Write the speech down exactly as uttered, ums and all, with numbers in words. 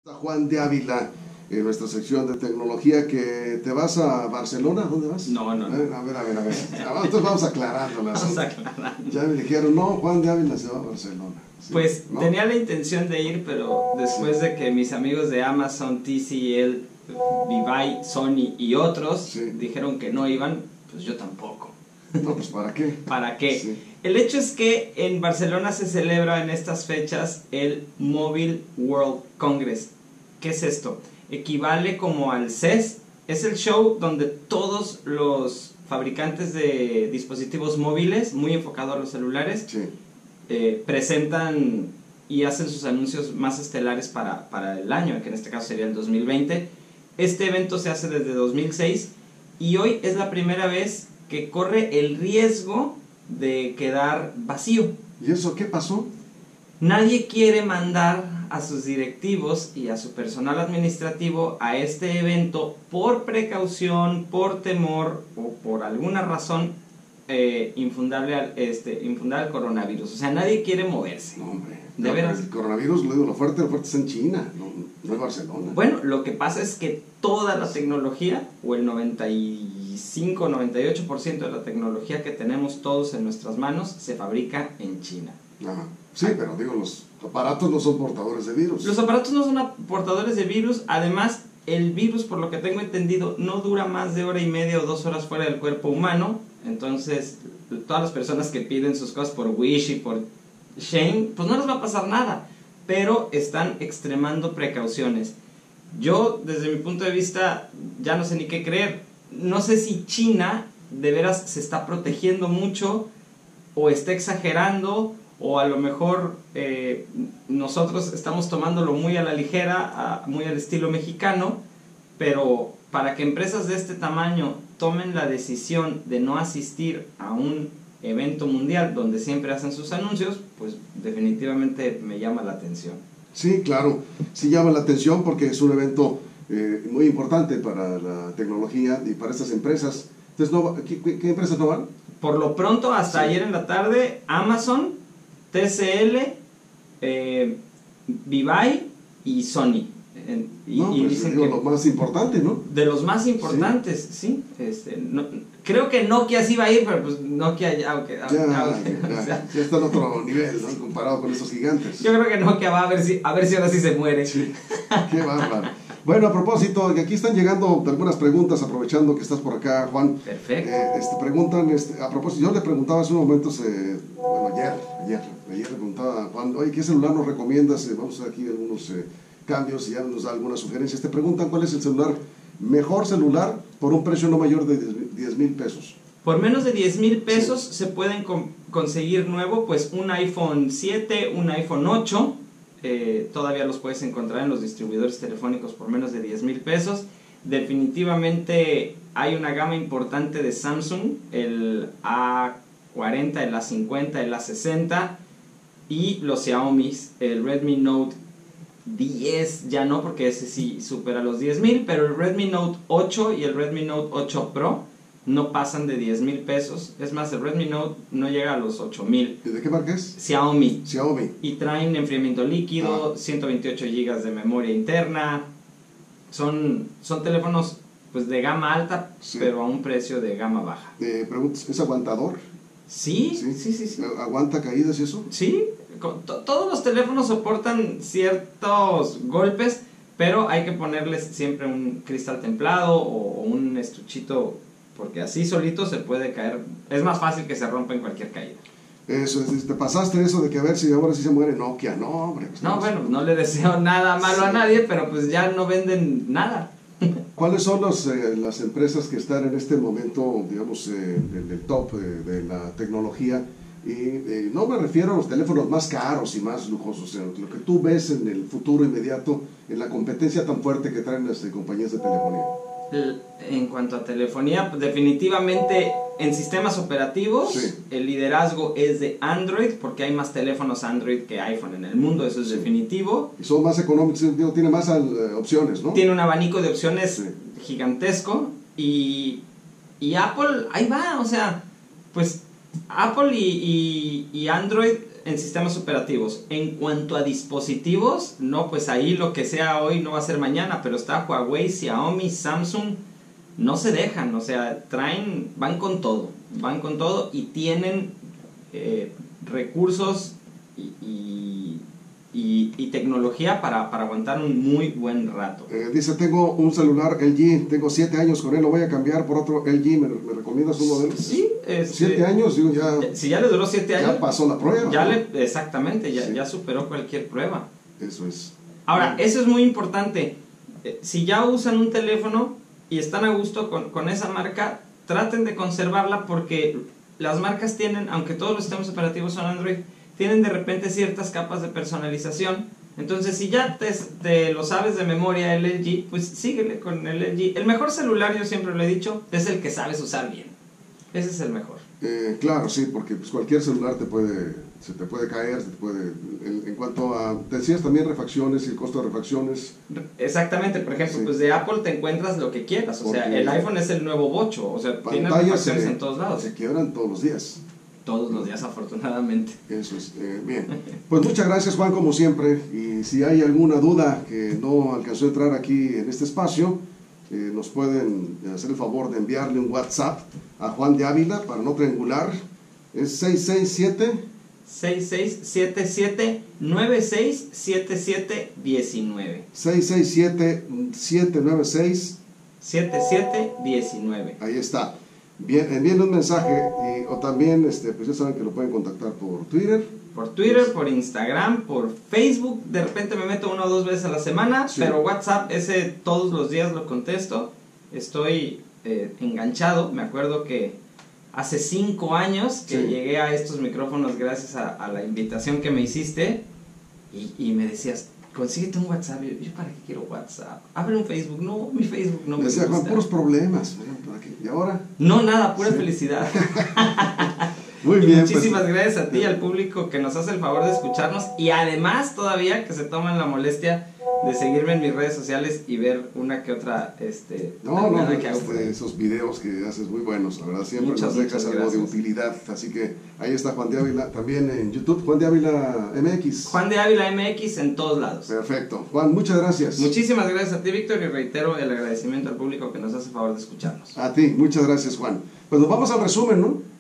Juan de Ávila, en nuestra sección de tecnología, que te vas a Barcelona. ¿Dónde vas? No, no, no. A ver, a ver, a ver, a ver. Entonces vamos aclarándolas. Vamos aclarando. Ya me dijeron, no, Juan de Ávila se va a Barcelona. ¿Sí? Pues ¿No? tenía la intención de ir, pero después Sí. de que mis amigos de Amazon, T C L, Vivai, Sony y otros Sí. dijeron que no iban, pues yo tampoco. No, pues ¿para qué? ¿Para qué? Sí. El hecho es que en Barcelona se celebra en estas fechas el Mobile World Congress. ¿Qué es esto? Equivale como al C E S. Es el show donde todos los fabricantes de dispositivos móviles, muy enfocado a los celulares, Sí. eh, presentan y hacen sus anuncios más estelares para, para el año, que en este caso sería el dos mil veinte. Este evento se hace desde dos mil seis y hoy es la primera vez que corre el riesgo de quedar vacío. ¿Y eso qué pasó? Nadie quiere mandar a sus directivos y a su personal administrativo a este evento por precaución, por temor o por alguna razón eh, infundable al, este, infundable al coronavirus. O sea, nadie quiere moverse. No, hombre. ¿De No, veras? El coronavirus, lo digo, lo fuerte, lo fuerte está en China, no, no en Barcelona. Bueno, lo que pasa es que toda la tecnología, o el noventa y cinco, noventa y ocho por ciento de la tecnología que tenemos todos en nuestras manos, se fabrica en China. Ajá. Sí, pero digo, los aparatos no son portadores de virus. Los aparatos no son portadores de virus. Además, el virus, por lo que tengo entendido, no dura más de hora y media o dos horas fuera del cuerpo humano. Entonces, todas las personas que piden sus cosas por Wish y por Shein, pues no les va a pasar nada, pero están extremando precauciones. Yo, desde mi punto de vista, ya no sé ni qué creer. No sé si China de veras se está protegiendo mucho o está exagerando, o a lo mejor eh, nosotros estamos tomándolo muy a la ligera, a, muy al estilo mexicano, pero para que empresas de este tamaño tomen la decisión de no asistir a un evento mundial donde siempre hacen sus anuncios, pues definitivamente me llama la atención. Sí, claro, sí llama la atención porque es un evento eh, muy importante para la tecnología y para estas empresas. Entonces, ¿no, ¿qué, qué, qué empresas no van? Por lo pronto, hasta sí. ayer en la tarde, Amazon, T C L, eh, Vivai y Sony. En, y, no, y pues dicen digo, que lo más importante, ¿no? De los más importantes, sí. sí este, no, creo que Nokia sí va a ir, pero pues Nokia ya... Okay, ya, okay, ya, o sea, ya está en otro nivel, ¿no? Comparado con esos gigantes. Yo creo que Nokia va a ver si, a ver si ahora sí se muere. Sí. Qué bárbaro. Bueno, a propósito, aquí están llegando algunas preguntas, aprovechando que estás por acá, Juan. Perfecto. Eh, este, preguntan, este, a propósito, yo le preguntaba hace unos momentos, eh, bueno, ayer, ayer, ayer le preguntaba a Juan, oye, ¿qué celular nos recomiendas? Eh, vamos a hacer aquí algunos eh, cambios y ya nos da algunas sugerencias. Te preguntan cuál es el celular, mejor celular, por un precio no mayor de diez mil pesos. Por menos de diez mil pesos sí. se pueden con, conseguir nuevo, pues un iPhone siete, un iPhone ocho. Eh, todavía los puedes encontrar en los distribuidores telefónicos por menos de diez mil pesos. Definitivamente hay una gama importante de Samsung, el A cuarenta, el A cincuenta, el A sesenta y los Xiaomi, el Redmi Note diez ya no, porque ese sí supera los diez mil, pero el Redmi Note ocho y el Redmi Note ocho Pro no pasan de diez mil pesos. Es más, el Redmi Note no llega a los ocho mil. ¿Y de qué marca es? Xiaomi. Xiaomi. Y traen enfriamiento líquido, ah. ciento veintiocho gigas de memoria interna. Son, son teléfonos pues de gama alta, sí. pero a un precio de gama baja. Eh, preguntas, ¿es aguantador? Sí, sí, sí, sí, sí. ¿Aguanta caídas y eso? Sí, todos los teléfonos soportan ciertos golpes, pero hay que ponerles siempre un cristal templado o un estuchito, porque así solito se puede caer. Es más fácil que se rompa en cualquier caída. Eso, te pasaste eso de que a ver si ahora sí se muere Nokia. No, hombre. Pues no, bueno, no le deseo nada malo sí. a nadie, pero pues ya no venden nada. ¿Cuáles son los, eh, las empresas que están en este momento, digamos, eh, en el top eh, de la tecnología? Y eh, no me refiero a los teléfonos más caros y más lujosos, sino lo que tú ves en el futuro inmediato, en la competencia tan fuerte que traen las eh, compañías de telefonía. En cuanto a telefonía, definitivamente en sistemas operativos sí. el liderazgo es de Android, porque hay más teléfonos Android que iPhone en el mundo, eso es sí. definitivo. Y son más económicos, tiene más uh, opciones, ¿no? Tiene un abanico de opciones sí. gigantesco. Y, y Apple, ahí va, o sea, pues Apple y, y, y Android en sistemas operativos. En cuanto a dispositivos, no, pues ahí lo que sea hoy no va a ser mañana, pero está Huawei, Xiaomi, Samsung, no se dejan, o sea, traen, van con todo, van con todo y tienen eh, recursos y, y, y, y tecnología para, para aguantar un muy buen rato. Eh, dice, tengo un celular L G, tengo siete años con él, lo voy a cambiar por otro L G, ¿me, me recomiendas un modelo? Sí. Este, siete años, digo, ya... Si ya le duró siete años... Ya pasó la prueba. Ya ¿no? le, exactamente, ya, Sí. ya superó cualquier prueba. Eso es. Ahora, eso es muy importante. Eh, Si ya usan un teléfono y están a gusto con, con esa marca, traten de conservarla porque las marcas tienen, aunque todos los sistemas operativos son Android, tienen de repente ciertas capas de personalización. Entonces, si ya te, te lo sabes de memoria el L G, pues síguele con el L G. El mejor celular, yo siempre lo he dicho, es el que sabes usar bien. Ese es el mejor. Eh, claro, sí, porque pues, cualquier celular te puede, se te puede caer, se te puede... En, en cuanto a... Te decías también refacciones y el costo de refacciones. Exactamente, por ejemplo, Sí. pues de Apple te encuentras lo que quieras. O Porque sea, el iPhone es el nuevo bocho. O sea, tiene Pantallas refacciones se, en todos lados. se quiebran todos los días. Todos los días, afortunadamente. Eso es, eh, bien. Pues muchas gracias, Juan, como siempre. Y si hay alguna duda que no alcanzó a entrar aquí en este espacio, eh, nos pueden hacer el favor de enviarle un WhatsApp a Juan de Ávila para no triangular. Es seis seis siete... seis seis siete siete nueve seis siete siete uno nueve. seis seis siete, siete nueve seis. siete siete uno nueve. Ahí está. Bien, envíen un mensaje y, o también, este, pues ya saben que lo pueden contactar por Twitter. Por Twitter, por Instagram, por Facebook. De repente me meto una o dos veces a la semana, Sí. pero WhatsApp, ese todos los días lo contesto. Estoy eh, enganchado. Me acuerdo que hace cinco años que Sí. llegué a estos micrófonos gracias a, a la invitación que me hiciste y, y me decías, consíguete un WhatsApp. Y yo, ¿yo para qué quiero WhatsApp? Abre un Facebook. No, mi Facebook no me Decía Juan, gusta. puros problemas. ¿Para qué? ¿Y ahora? No, nada, pura Sí. felicidad. Muy Y bien. muchísimas pues, gracias a ti y al público que nos hace el favor de escucharnos y además todavía que se toman la molestia de seguirme en mis redes sociales y ver una que otra este No, no, nada no, que hago por este, ahí. esos videos que haces muy buenos, la verdad, siempre Muchas, nos dejas muchas algo de gracias. utilidad. Así que ahí está Juan de Ávila, también en YouTube, Juan de Ávila M X. Juan de Ávila M X en todos lados. Perfecto. Juan, muchas gracias. Muchísimas gracias a ti, Víctor, y reitero el agradecimiento al público que nos hace el favor de escucharnos. A ti, muchas gracias, Juan. Pues nos vamos al resumen, ¿no?